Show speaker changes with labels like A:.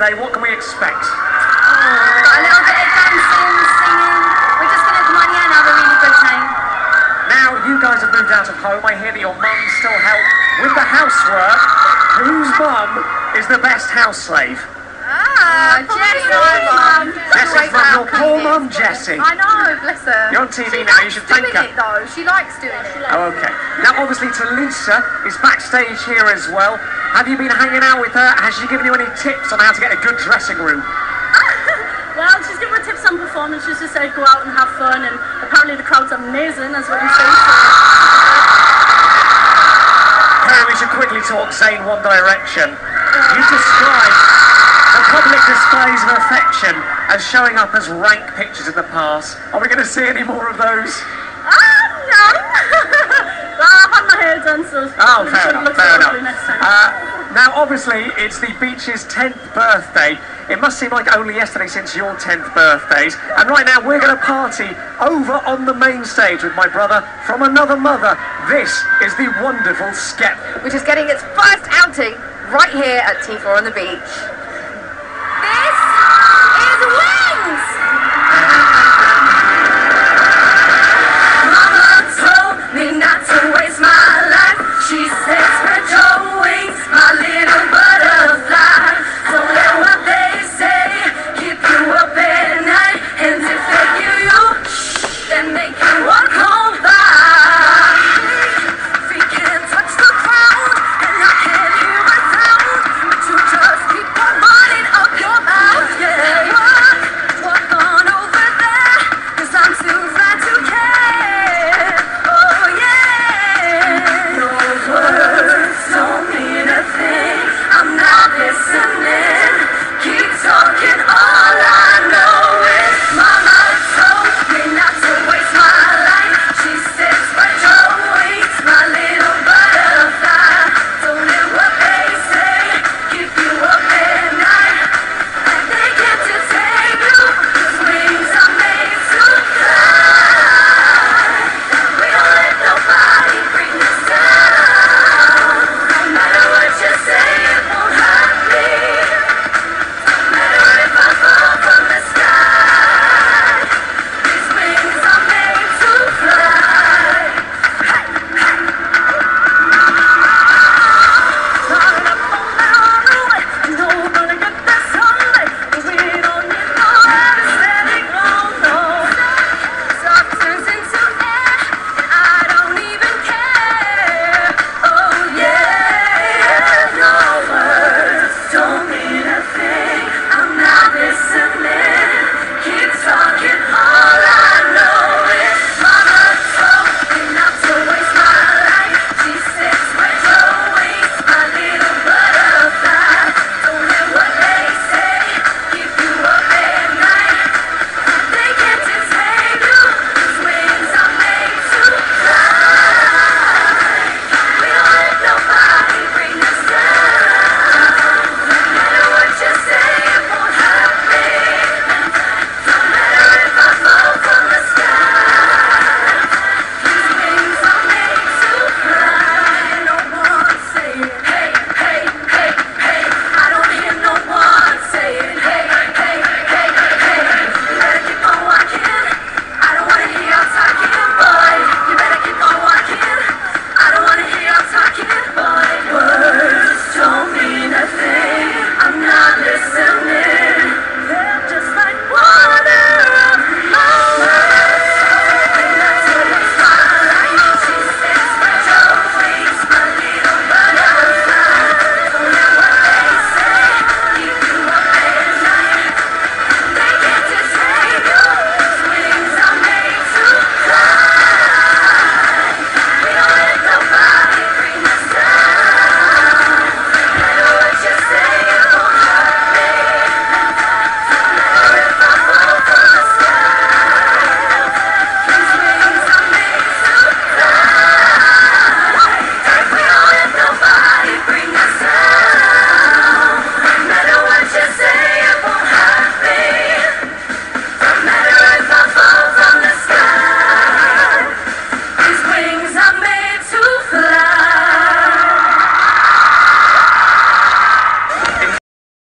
A: today. What can we expect?
B: Got a little bit of dancing, singing. We're just going to come on here and have a really good time.
A: Now, you guys have moved out of home. I hear that your mums still help with the housework. Whose mum is the best house slave?
B: Jessie, mum.
A: Jessie's mum, your poor mum, Jessie.
B: I know, bless her.
A: You're on TV now, you should thank her.
B: She likes doing it though, she likes doing it.
A: Oh, okay. Now, obviously, Talisa is backstage here as well. Have you been hanging out with her? Has she given you any tips on how to get a good dressing room?
C: Well, she's given me tips on performance. She's just said go out and have fun, and apparently the crowd's amazing, as what you say.
A: Perry, we should quickly talk Zayn One Direction. You described the public displays of affection as showing up as rank pictures in the past. Are we going to see any more of those?
C: No. Well, I've had my hair done, so
A: Oh, fair enough, fair enough.
C: Next time.
A: Now, obviously, it's the Beach's 10th birthday. It must seem like only yesterday since your 10th birthdays. And right now, we're going to party over on the main stage with my brother from another mother. This is the wonderful Skep,
B: Which is getting its first outing right here at T4 on the Beach.